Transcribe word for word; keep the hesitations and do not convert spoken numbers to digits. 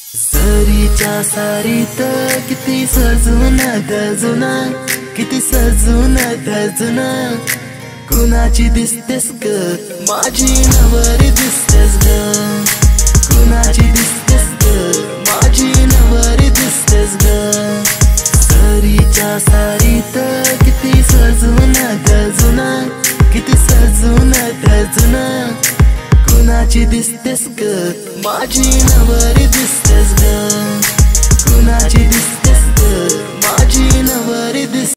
सरीच्या सारीत किती सजून गजून, किती सजून गजून, कुणाची दिसतेस ग माझी नवरी दिसतेस ग, कुणाची दिसतेस ग माझी नवरी दिसतेस ग। सरीच्या सारीत किती सजून गजून, किती सजून गजून, कुणाची दिसतेस ग माझी नवरी दिसतेस ग, कुणाची दिसतेस ग माझी नवरी दिसतेस।